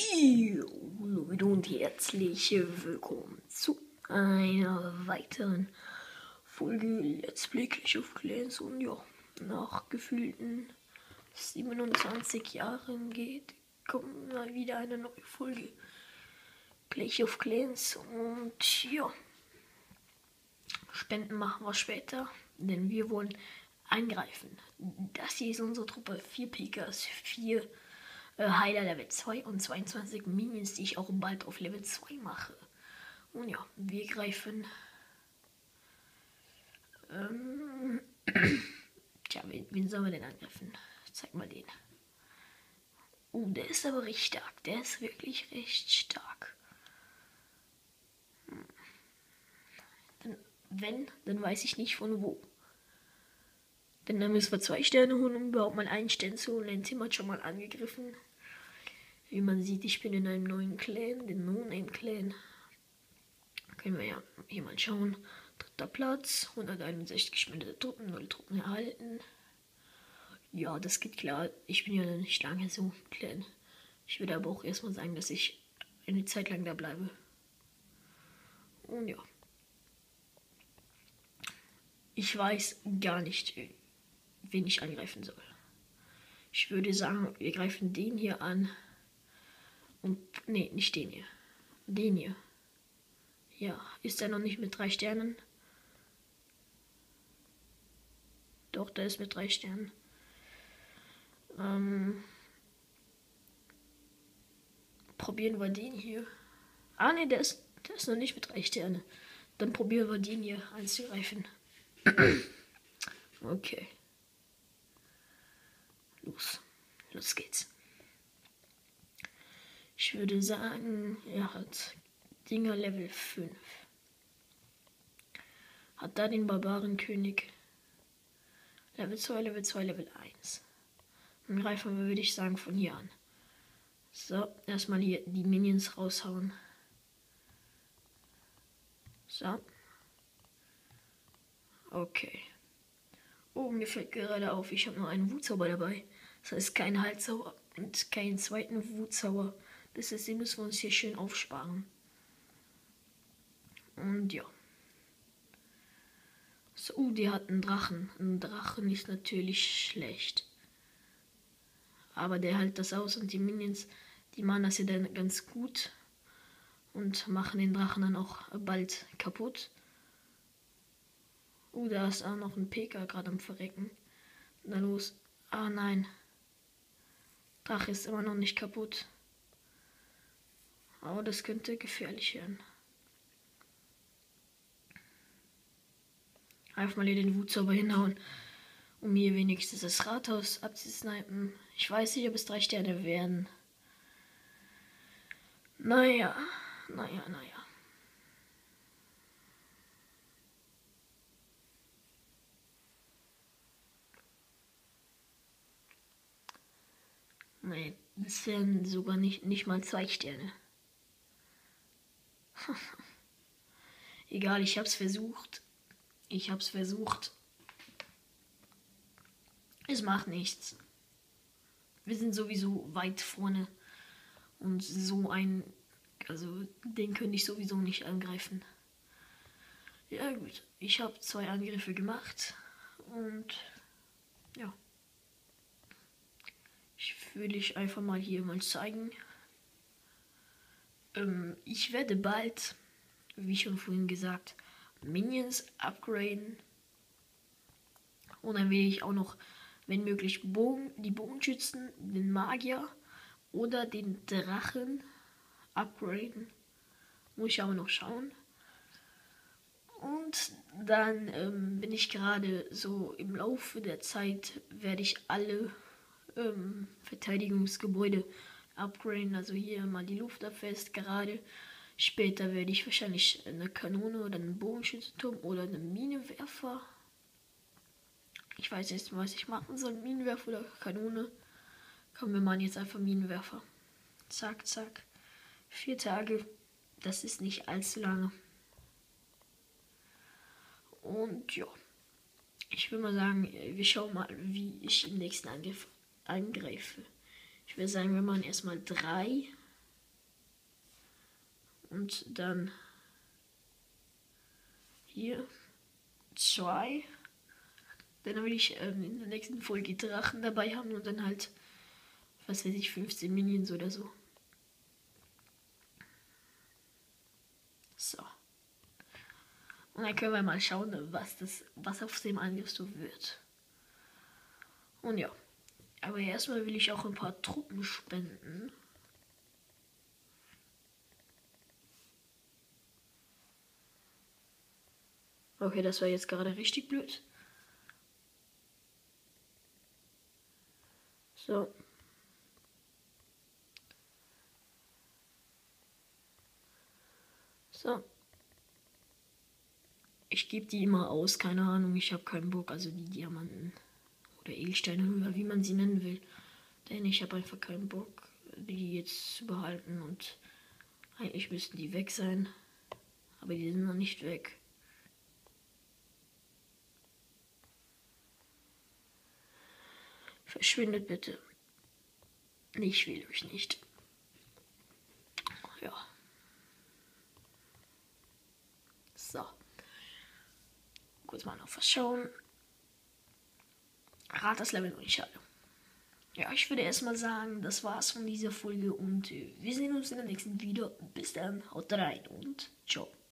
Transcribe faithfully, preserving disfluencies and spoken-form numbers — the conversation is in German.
Jo, Leute und herzlich willkommen zu einer weiteren Folge Let's Play Clash of Clans. Und ja, nach gefühlten siebenundzwanzig Jahren geht, kommt mal wieder eine neue Folge Clash of Clans. Und ja, Spenden machen wir später, denn wir wollen angreifen. Das hier ist unsere Truppe, vier Pickers, vier äh, Heiler Level zwei und zweiundzwanzig Minions, die ich auch bald auf Level zwei mache. Und ja, wir greifen. Ähm, Tja, wen, wen sollen wir denn angreifen? Zeig mal den. Oh, der ist aber recht stark. Der ist wirklich recht stark. Hm. Dann, wenn, dann weiß ich nicht von wo. Denn dann müssen wir zwei Sterne holen, um überhaupt mal einen Stern zu holen. Ein Team hat schon mal angegriffen. Wie man sieht, ich bin in einem neuen Clan, den No-Name-Clan. Können wir ja hier mal schauen. Dritter Platz, hunderteinundsechzig geschmendete Truppen, null Truppen erhalten. Ja, das geht klar. Ich bin ja noch nicht lange so im Clan. Ich würde aber auch erstmal sagen, dass ich eine Zeit lang da bleibe. Und ja. Ich weiß gar nicht, wen ich angreifen soll. Ich würde sagen, wir greifen den hier an. Und, nee, nicht den hier. Den hier. Ja, ist er noch nicht mit drei Sternen? Doch, der ist mit drei Sternen. Ähm, probieren wir den hier. Ah, ne, der ist, der ist noch nicht mit drei Sternen. Dann probieren wir den hier anzugreifen. Okay. Los. Los geht's. Ich würde sagen, er hat Dinger Level fünf. Hat da den Barbarenkönig. Level zwei, Level zwei, Level eins. Dann greifen wir, würde ich sagen, von hier an. So, erstmal hier die Minions raushauen. So. Okay. Oh, mir fällt gerade auf, ich habe noch einen Wutzauber dabei. Das heißt, kein Halszauber und keinen zweiten Wutzauber. Das heißt, den müssen wir uns hier schön aufsparen. Und ja. So, uh, die hat einen Drachen. Ein Drachen ist natürlich schlecht. Aber der hält das aus und die Minions, die machen das ja dann ganz gut. Und machen den Drachen dann auch bald kaputt. Uh, da ist auch noch ein P K gerade am Verrecken. Na los. Ah nein. Drache ist immer noch nicht kaputt. Aber das könnte gefährlich werden. Einfach mal hier den Wutzauber hinhauen, um hier wenigstens das Rathaus abzusnipen. Ich weiß nicht, ob es drei Sterne werden. Naja, naja, naja. Nee, das wären sogar nicht, nicht mal zwei Sterne. Egal, ich hab's versucht. Ich hab's versucht. Es macht nichts. Wir sind sowieso weit vorne. Und so ein... Also, den könnte ich sowieso nicht angreifen. Ja gut, ich habe zwei Angriffe gemacht. Und... Ja. Ich will ich einfach mal hier mal zeigen. Ähm, ich werde bald, wie schon vorhin gesagt, Minions upgraden. Und dann will ich auch noch, wenn möglich, Bogen, die Bogenschützen, den Magier oder den Drachen upgraden. Muss ich aber noch schauen. Und dann ähm, bin ich gerade so im Laufe der Zeit, werde ich alle ähm, Verteidigungsgebäude upgraden. Also hier mal die Luftabwehr gerade. Später werde ich wahrscheinlich eine Kanone oder einen Bogenschützenturm oder eine Minenwerfer. Ich weiß jetzt, was ich machen soll. Minenwerfer oder Kanone. Komm, wir machen jetzt einfach Minenwerfer. Zack, zack. Vier Tage. Das ist nicht allzu lange. Und ja. Ich will mal sagen, wir schauen mal, wie ich im nächsten Angriff angreife. Ich würde sagen, wir machen erstmal drei Und dann hier zwei. Dann will ich ähm, in der nächsten Folge Drachen dabei haben und dann halt, was weiß ich, fünfzehn Minions oder so. So. Und dann können wir mal schauen, was das, was auf dem Angriff so wird. Und ja. Aber erstmal will ich auch ein paar Truppen spenden. Okay, das war jetzt gerade richtig blöd. So. So. Ich gebe die immer aus, keine Ahnung, ich habe keinen Bock, also die Diamanten oder Edelsteine oder wie man sie nennen will. Denn ich habe einfach keinen Bock, die jetzt zu behalten und eigentlich müssten die weg sein. Aber die sind noch nicht weg. Verschwindet bitte. Ich will euch nicht. Ja. So. Kurz mal noch was schauen. Rat das Level noch nicht alle. Ja, ich würde erstmal sagen, das war's von dieser Folge und wir sehen uns in der nächsten Video. Bis dann, haut rein und ciao.